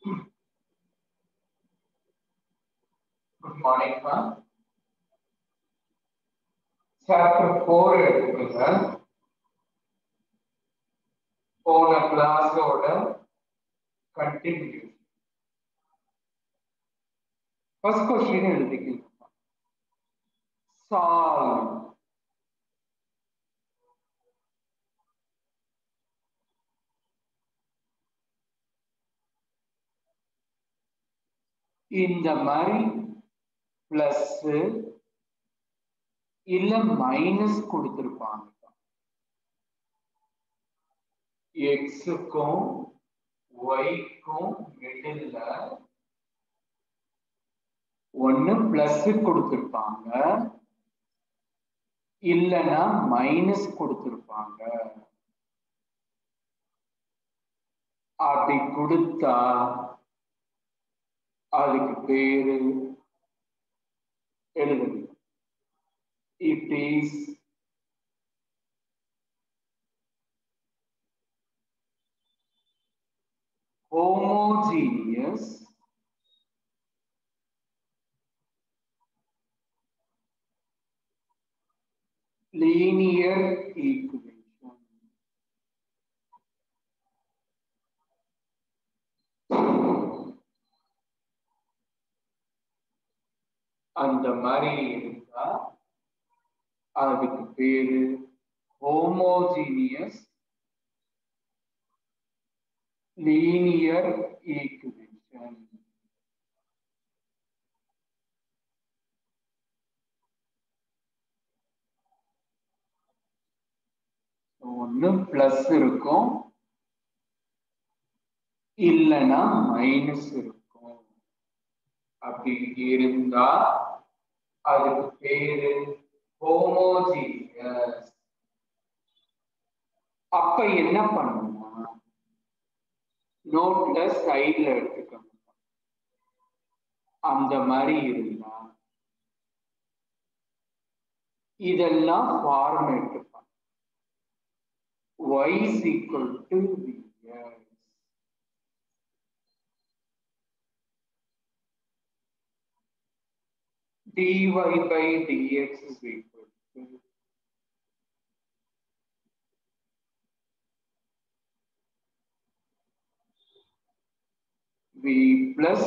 Good morning, ma'am. Chapter 4 எடுத்துக்கோங்க. போன கிளாஸோட கண்டினியூ. ஃபர்ஸ்ட் क्वेश्चन எழுதிக்கோங்க. Solve. இந்த மாதிரி பிளஸ் இல்ல மைனஸ் கொடுத்திருப்பாங்க. எக்ஸுக்கும் ஒய்க்கும் மிடில் ஒன்னு பிளஸ் கொடுத்திருப்பாங்க, இல்லனா மைனஸ் கொடுத்திருப்பாங்க. அப்படி கொடுத்தா அதுக்கு பேரு எழுதுங்க. It is homogeneous linear equation. அந்த மாதிரி இருந்தா அதுக்கு பேரு homogeneous linear equation. ஒன்னு பிளஸ் இருக்கும், இல்லனா மைனஸ் இருக்கும். அப்படி இருந்தா அதுக்கு பேரு homogeneous. அப்ப என்ன பண்ணுமா, நோட்ல சைட்ல எடுத்துக்கணும். அந்த மாதிரி இருந்தா இதெல்லாம் format y is equal to vs. dy by dx is equal to v plus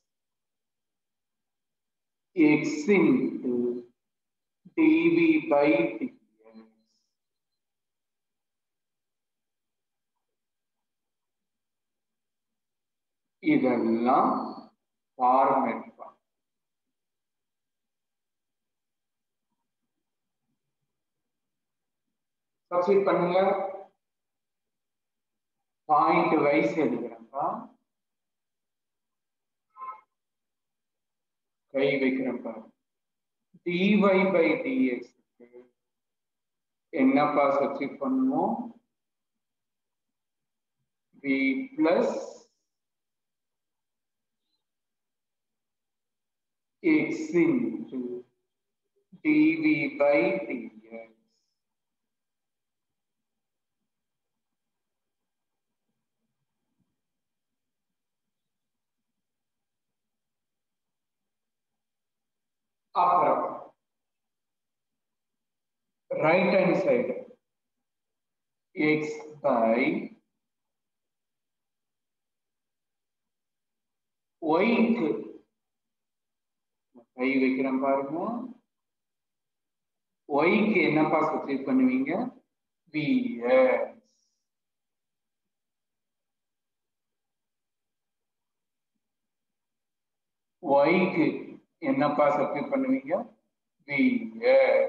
x into dv by dx. இதெல்லாம் ஃபார்மேட். சப்ஸ்டிட் பண்ணுங்க. பாயிண்ட் வைஸ் எழுதுறப்பா, கை வைக்கிறப்பா. dy by dx என்னப்பா சப்ஸ்டிட் பண்ணுவோம், v plus x into dv by dx. அப்புறம் right hand side x by y-க்கு கை வைக்கிறேன் பாருங்க. y-க்கு என்னப்பா சப்ஸ்டிட் பண்ணுவீங்க, vs. y-க்கு என்னப்பா சப்ஸ்டிட் பண்ணுவீங்க, vs.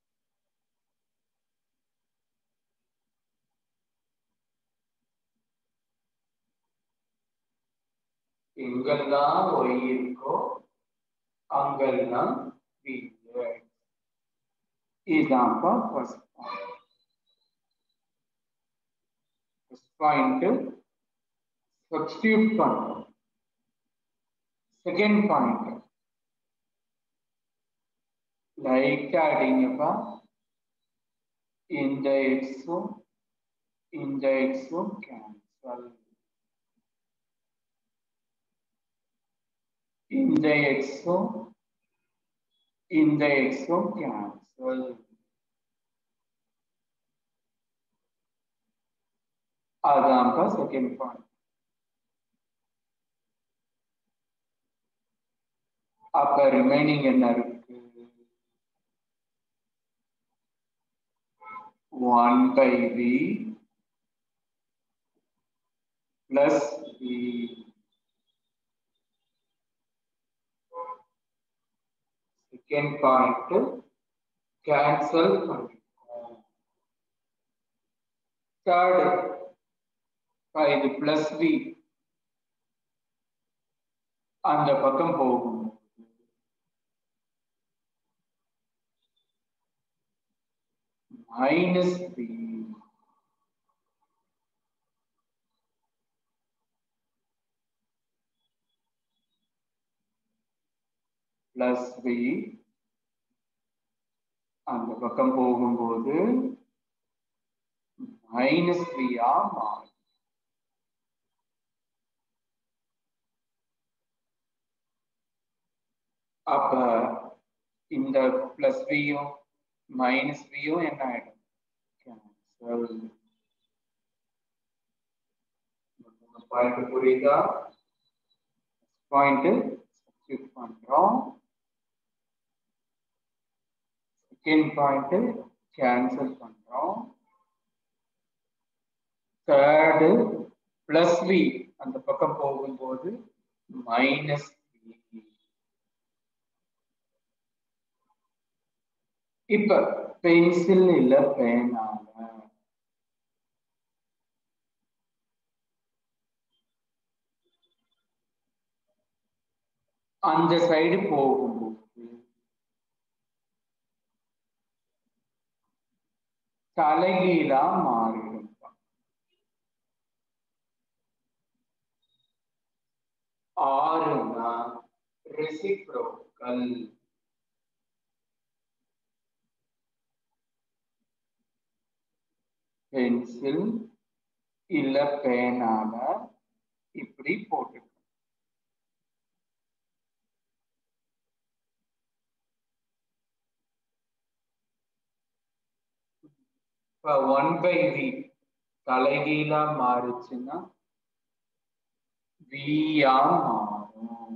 எங்கெல்லாம் y இருக்கோ அங்கெல்லாம் vs. இதான்ப்பா first point. First point substitute பண்ணுவோம். செகண்ட் பாயிண்ட் லைட்டா அடிங்கப்பா. இந்த எக்ஸும் இந்த எக்ஸும் கேன்சல். இந்த எக்ஸும் இந்த எக்ஸும் கேன்சல். அதான்ப்பா செகண்ட் பாயிண்ட். அப்ப ரிமைனிங் என்ன இருக்கு? 1/v plus v. Second point cancel பண்ணிருக்கோம். Third இது plus v அந்த பக்கம் போகும். minus v plus v அந்த பக்கம் போகும்போது minus v ஆ மாறும். அப்ப இந்த பிளஸ் வியும் மைனஸ் வியும் என்ன ஆயிடும்? கேன்சல். பாயிண்ட் புரியுதா? பாயிண்ட் சப்ஸ்டிட்யூட் பண்றோம். செகண்ட் பாயிண்ட் கேன்சல் பண்றோம். தேர்டு பிளஸ் வி அந்த பக்கம் போகும்போது மைனஸ் வி. இப்ப பென்சில் இல்ல பேனால அந்த சைடு போகும்போது தலைகீழா மாறிடும். ஆறுனா ரெசிப்ரோக்கல். பென்சில் இல்ல பேனால இப்படி போட்டு இப்ப 1/v தலைகீழா மாறுச்சுன்னா v-ஆ மாறும்.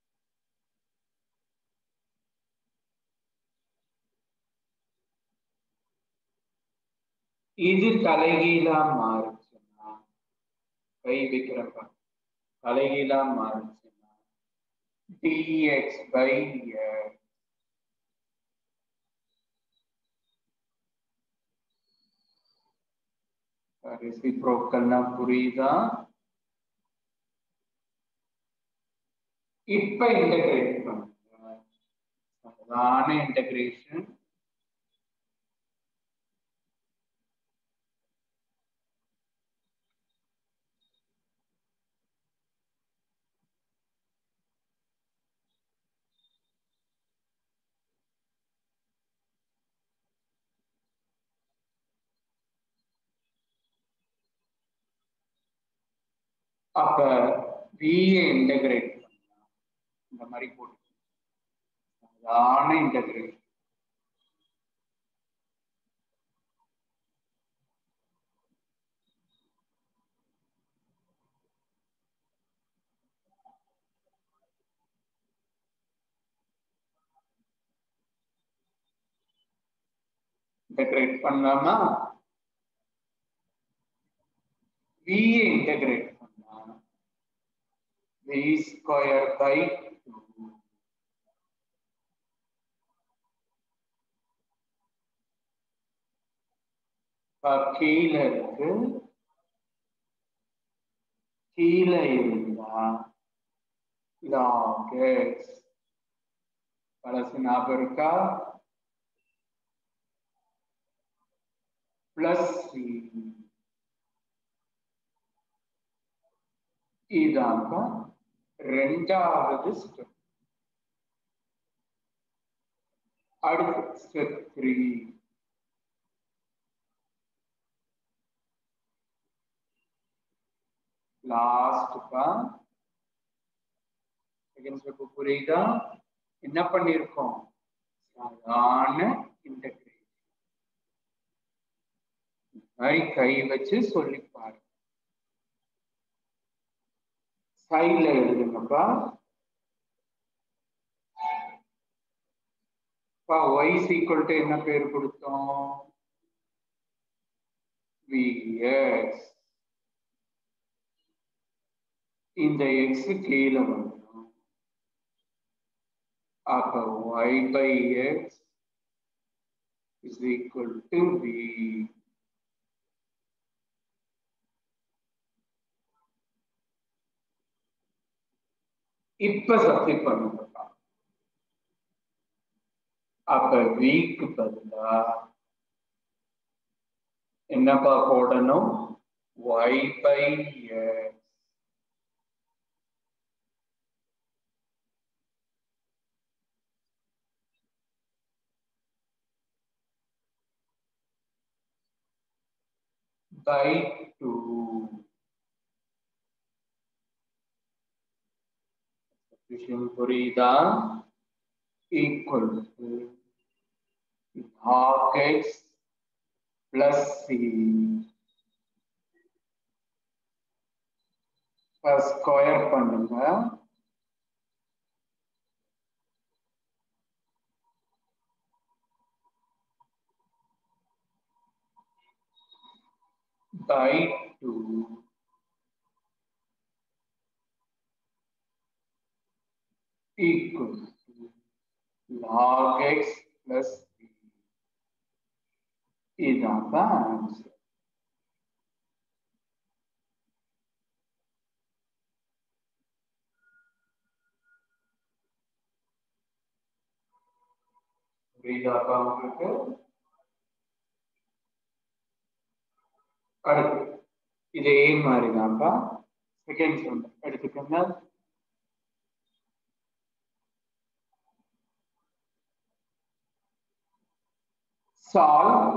இது தலைகீழா மாறுச்சுன்னா கை வைக்கிறப்ப தலைகீழா மாறுச்சுன்னா dx/x ரெசிப்ரோக்கல்னா புரியுதா? இப்ப இன்டகிரேட் பண்ணுங்க. சாதாரண இன்டகிரேஷன். அப்ப v-யை இன்டகிரேட் பண்ணலாம். இந்த மாதிரி போட்டு சாதாரண இன்டகிரேஷன். இன்டகிரேட் பண்ணலாமா? v-யை இன்டகிரேட் பண்ணா v²/2 கீழே இருக்கு. கீழே இருந்தா log x. பழசு ஞாபகம் இருக்கா? Plus c. இதாங்க ரெண்டாவது ஸ்டெப். அடுத்து ஸ்டெப் 3. லாஸ்ட் செகண்ட் ஸ்டெப் புரியுதா? என்ன பண்ணிருக்கோம்? சாதாரண இன்டகிரேஷன் மாதிரி கை வச்சு சொல்லி பாருங்க. சைட்ல எழுதுங்கப்பா. y is equal to என்ன பேர் கொடுத்தோம்? vx. இந்த x கீழே வந்துடும். அப்ப y by x is equal to v. இப்ப சப்ஸ்டிட் பண்ணுங்கப்பா. அப்ப v க்கு பதிலா என்னப்பா போடணும்? y by x. by 2. Substitution புரியுதா? equal to log x plus c square பண்ணுங்க. by 2 equal to log x plus b. இதான் ஆன்சர். புரியுதாப்பா உங்களுக்கு? அடுத்து இதே மாதிரி தான்ப்பா செகண்ட் சம் எடுத்துக்கோங்க. solve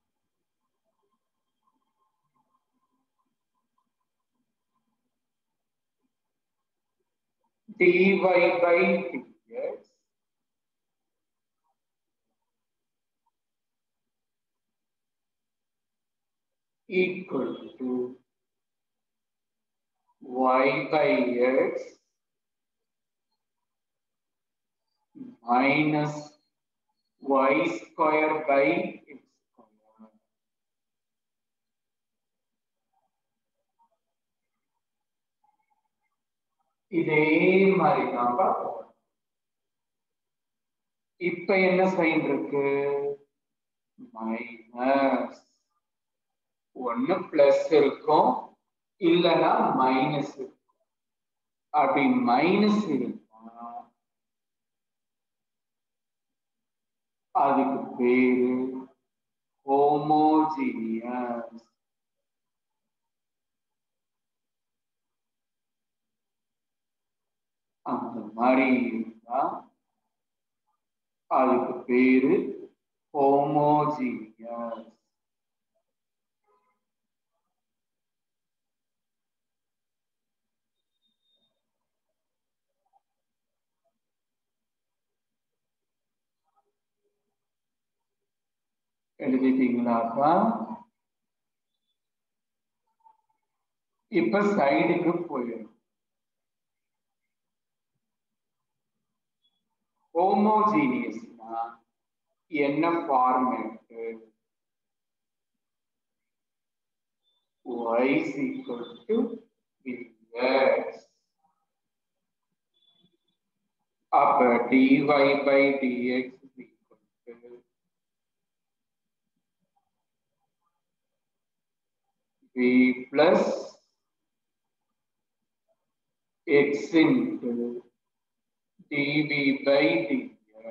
dy by dx equal to y by x minus y square by x square. இதே மாதிரி தான் பார்ப்போம். இப்ப என்ன சைன் இருக்கு? மைனஸ். ஒன்னு பிளஸ் இருக்கும், இல்லைன்னா மைனஸ் இருக்கும். அப்படி மைனஸ் இருந்தா அதுக்கு பேரு ஹோமோஜீனியஸ். அந்த மாதிரி இருந்தா அதுக்கு பேரு ஹோமோஜீனியஸ். எழுதிட்டீங்களாப்பா? இப்ப சைடுக்கு போயிடும். ஹோமோஜீனியஸ்னா என்ன format? y is equal to vx. அப்ப dy by dx is equal to v plus x into dv by dx.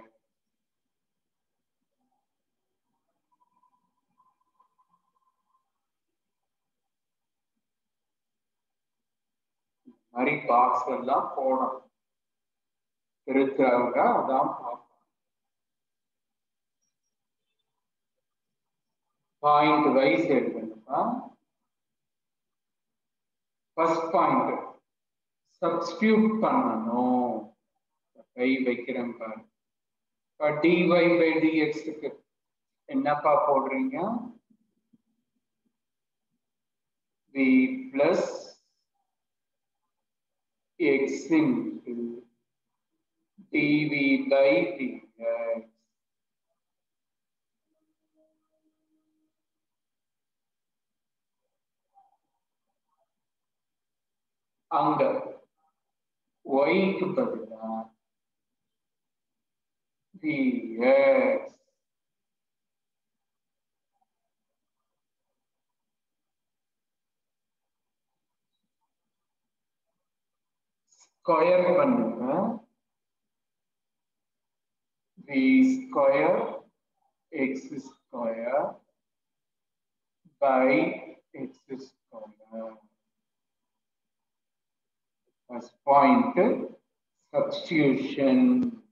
மாதிரி பாக்ஸ் எல்லாம் போடணும். இருக்கிறவங்க அதான் பார்ப்போம். பாயிண்ட் வைஸ் எடுக்கணும்னா ஃபர்ஸ்ட் பாயிண்ட் சப்ஸ்டிடியூட் பண்ணணும். கை வைக்கிறேன் பாரு. dy by dx க்கு என்னப்பா போடுறீங்க? v plus x into dv by dx. அங்க y க்கு பதிலா dx ஸ்கொயர் பண்ணுங்க. v square x square by x square. First point, substitution.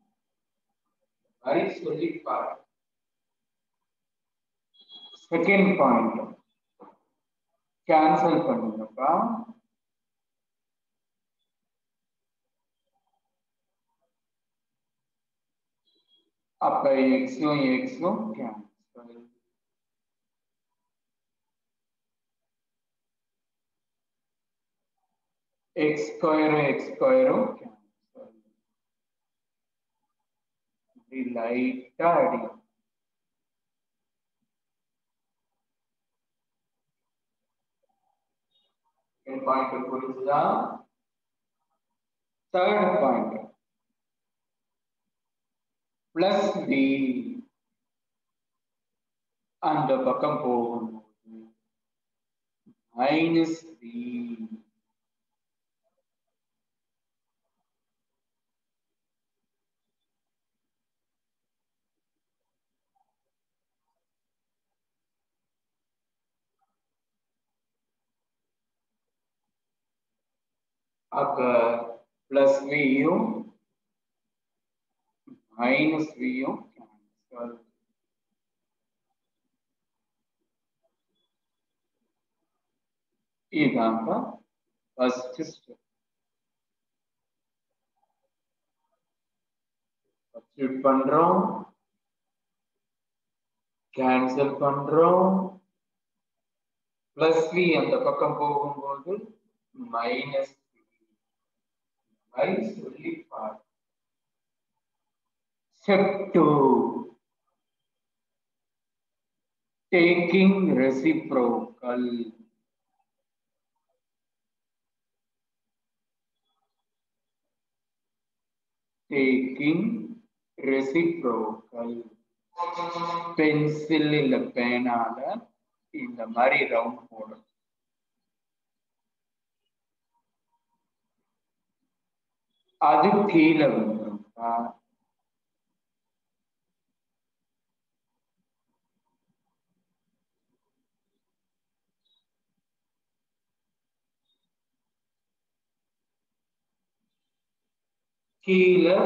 Very solid part. Second point, cancel பண்ணுங்கப்பா. அப்ப x-ம் x-ம் cancel. x square cancel. இப்படி லைட்டா அடி. பாயிண்ட் புரிஞ்சுதா? தேர்ட் பாயிண்ட் பிளஸ் b அந்த பக்கம் போகும்போது மைனஸ் b. அப்ப பிளஸ் வியும் மைனஸ் வியும் கேன்சல். இதாங்க ஃபர்ஸ்ட் ஸ்டெப். சப்ஸ்டிட்யூட் பண்றோம், கேன்சல் பண்றோம். பிளஸ் வி அந்த பக்கம் போகும்போது மைனஸ் சொல்லி பாரு. Step 2, taking reciprocal. Taking reciprocal. Pencil இல்ல பேனால இந்த மாதிரி ரவுண்ட் போடும். அது கீழே வந்துடும். கீழே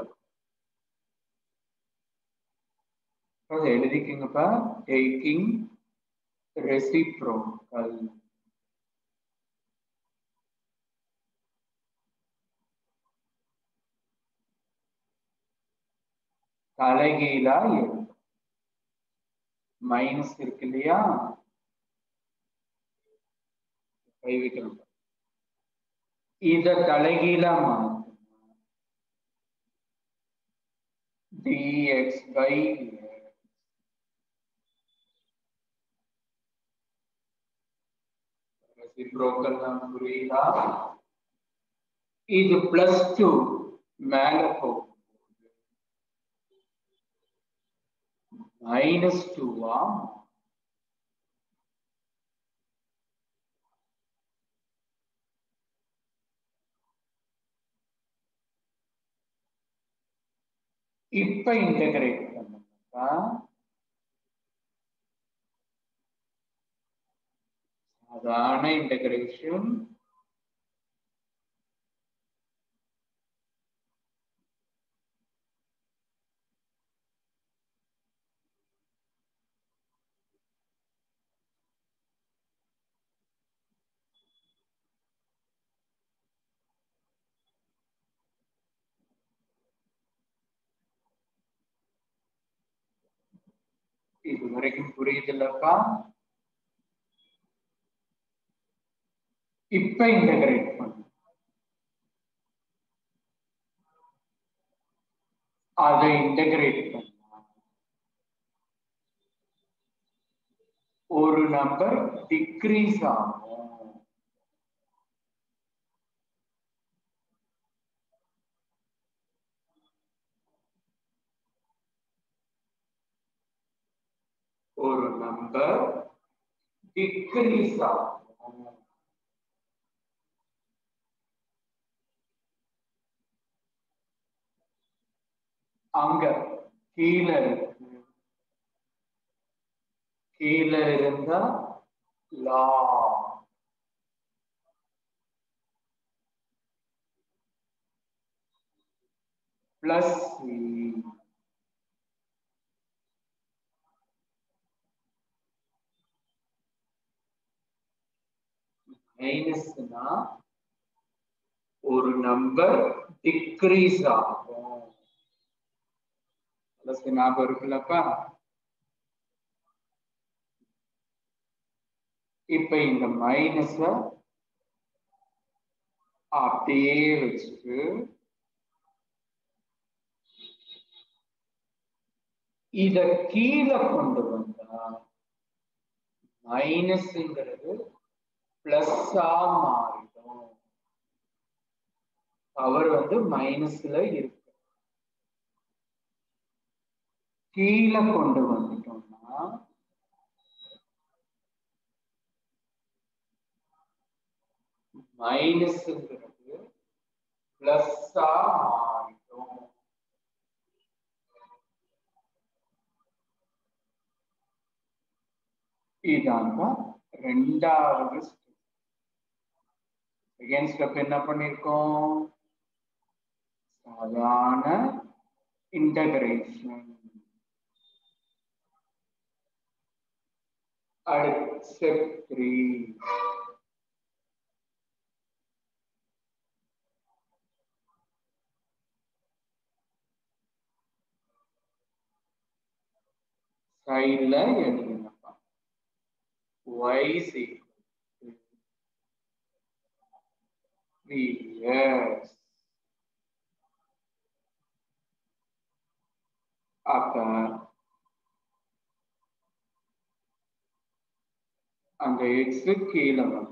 எழுதிக்கங்கப்பா. Taking reciprocal. தலைகீழா எழுதும். மைனஸ் இருக்கு இல்லையா, கை வைக்கணும். இத தலைகீழா மாற்றும். dx by dx. ரெசிப்ரோக்கல் தான் புரியுதா? இது +2 மேல போகும் -2 இப்ப இன்டகிரேட் பண்ணுங்க. சாதாரண இன்டகிரேஷன். இது வரைக்கும் புரியுதுல்லப்பா? இப்ப இன்டகிரேட் பண்ணு. அதை இன்டகிரேட் பண்ணலாம். ஒரு நம்பர் டிக்ரீஸ் ஆகும். ஒரு நம்பர் டிக்ரீஸ் ஆகும். அங்க கீழே இருக்கு. கீழே இருந்தா லா பிளஸ் மைனஸ்னா ஒரு நம்பர் டிக்ரீஸ் ஆகும். பிளஸ் ஞாபகம் இருக்குல்லப்பா? இப்ப இந்த மைனஸ அப்படியே வச்சுட்டு இத கீழே கொண்டு வந்தா மைனஸ்ங்கிறது பிளஸ்ஸா மாறிடும். பவர் வந்து மைனஸ்ல இருக்கு. கீழே கொண்டு வந்துட்டோம்னா மைனஸ்ங்கிறது பிளஸ்ஸா மாறிடும். இதாங்க ரெண்டாவது ஸ்டெப். செகண்ட் ஸ்டெப் என்ன பண்ணிருக்கோம்? சாதாரண இன்டகிரேஷன். அடுத்து ஸ்டெப் 3. சைடுல எழுதுங்கப்பா. y is equal to vs. அப்ப அந்த x கீழே வரும்.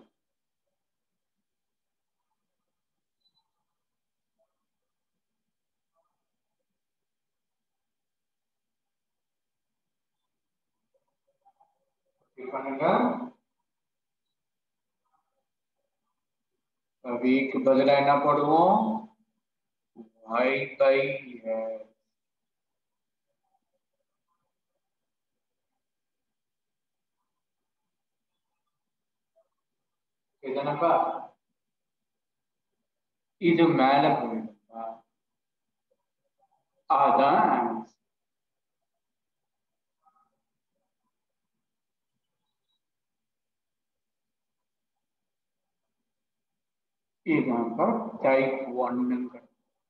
பண்ணுங்க. vக்கு பதிலா என்ன போடுவோம்? y by s. இதுதானப்பா? இது மேல போயிடும்பா. அதான் ஆன்சர். இதுதான்ப்பா டைப் 1ங்க.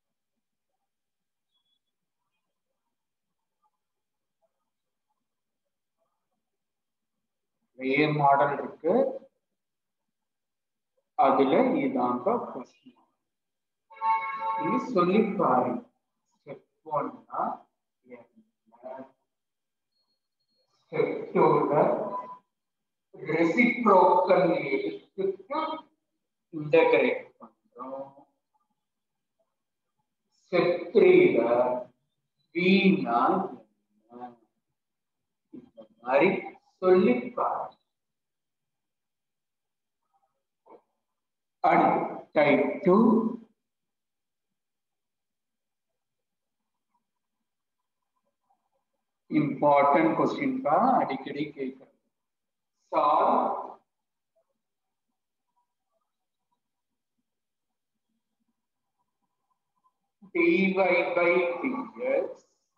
நிறைய மாடல் இருக்கு. அதுல இதாங்க கொஸ்டின். நீங்க சொல்லி பாருங்க. ஸ்டெப் 1னா என்ன? ஸ்டெப் 2ல ரெசிப்ரோக்கல் எடுத்துட்டு இன்டகிரேட் பண்றோம். ஸ்டெப் 3ல v-னா என்ன? இந்த மாதிரி சொல்லி பாருங்க. அடுத்து டைப் 2. இம்பார்ட்டன்ட் கொஸ்டின் பா, அடிக்கடி கேட்கிறேன். Solve dy by dx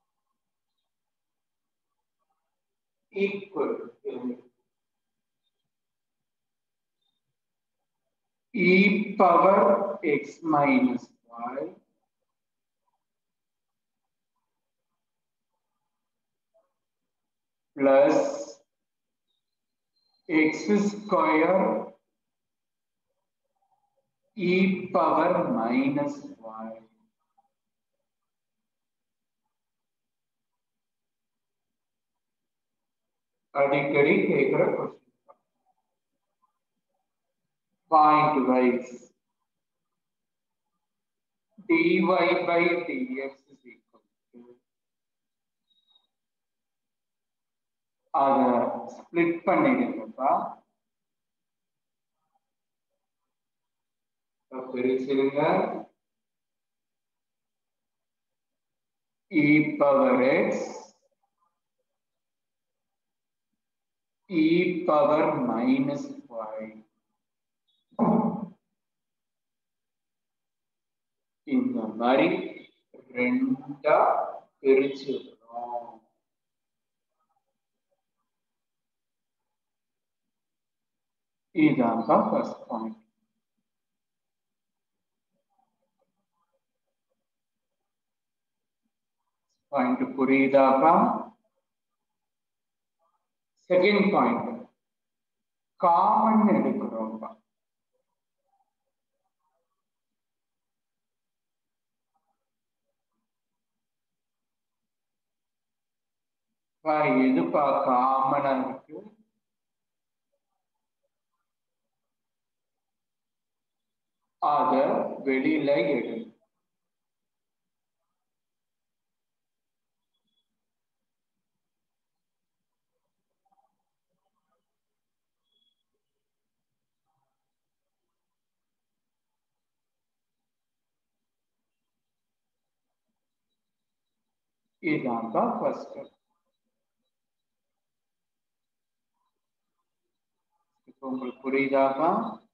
equal to e power x minus y plus x square e power minus y. அடிக்கடி கேட்கிற question. Point wise dy by dx is equal to அத ஸ்பிளிட் பண்ணிடுங்கப்பா. பிரிச்சிருங்க. e power x e power minus y. இந்த மாதிரி ரெண்டா பிரிச்சிருக்கோம். இதுதான் ஃபர்ஸ்ட் பாயிண்ட். பாயிண்ட் புரியுதாப்பா? செகண்ட் பாயிண்ட் காமன் எடுக்கிறோம்ப்பா. எதுப்பா காமனா இருக்கு? அத வெளியில எடு. இதுதான் ஃபர்ஸ்ட். இப்போ உங்களுக்கு புரியுதாப்பா?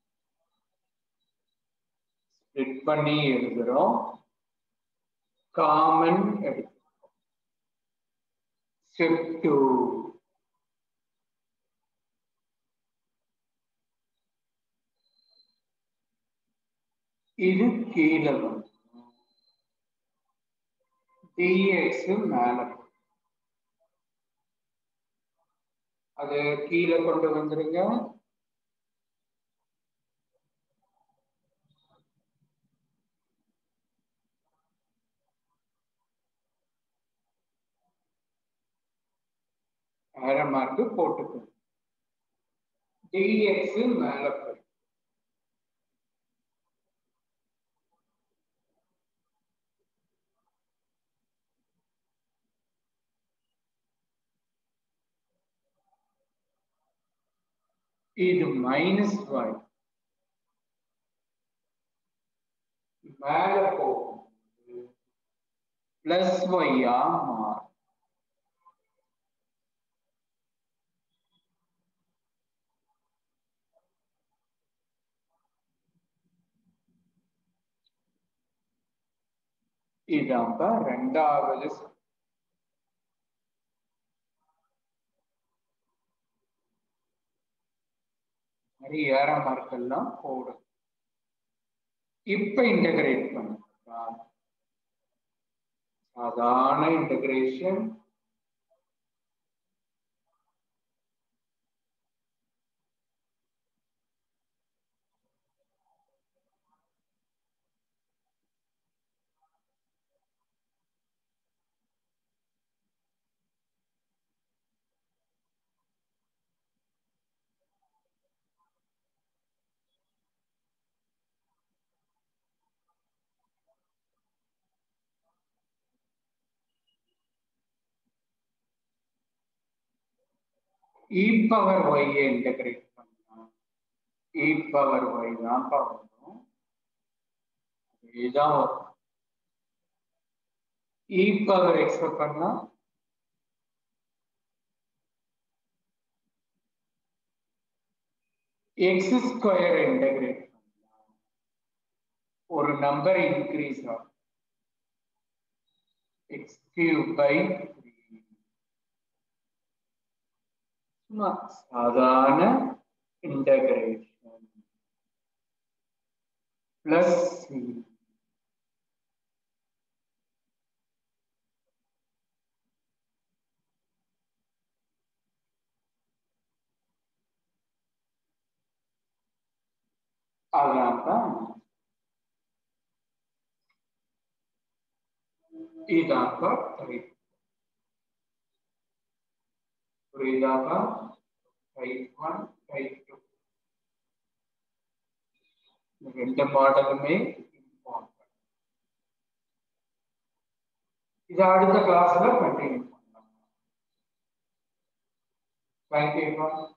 ஸ்ப்ளிட் பண்ணி எழுதுறோம். காமன் எடுக்கிறோம். ஸ்டெப் 2 இது கீழே வந்து dx மேல அது கீழே கொண்டு வந்துருங்க. அரை மார்க் போட்டுக்கணும். dx மேல போய் இது மைனஸ் y மேல போகும் பிளஸ் y மாறும். இதாப்ப ரெண்டாவது. மாதிரி ஏற மார்க்கெல்லாம் போடும். இப்ப இன்டகிரேட் பண்ணலாம். சாதாரண integration. e power y integrate பண்ணலாம். e power y தான் பார்க்கணும். இதுதான் வரும். e power x பண்ணா x ஸ்கொயர் இன்டகிரேட் பண்ணலாம். ஒரு நம்பர் இன்க்ரீஸ் ஆகும். x cube by 3. சாதாரண இன்டகிரேஷன் பிளஸ் c. அதனால்தான் இதாப்பா டைப். புரியுதாப்பா? டைப் 1 டைப் 2 ரெண்டு மாடலுமே இம்பார்ட்டன்ட். இதை அடுத்த கிளாஸ்ல கண்டினியூ பண்ணலாம். தேங்க்யூ.